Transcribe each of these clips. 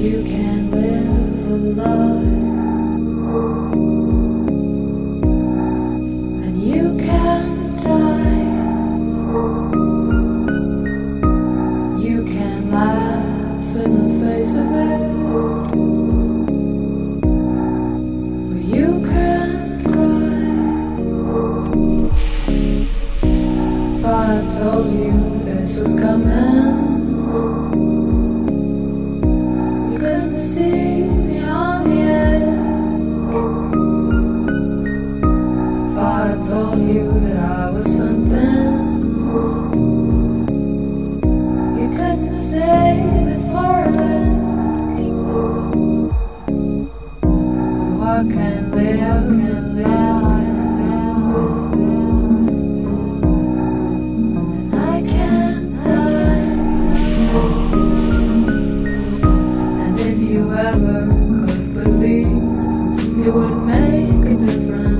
You can live a lie, and you can die. You can laugh in the face of it, or you can cry. If I had told you this was coming, you that I was something you couldn't say before it went. Oh, I can live, and I can't die. And if you ever could believe it would make a difference,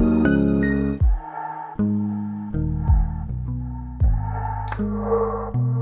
Thank you.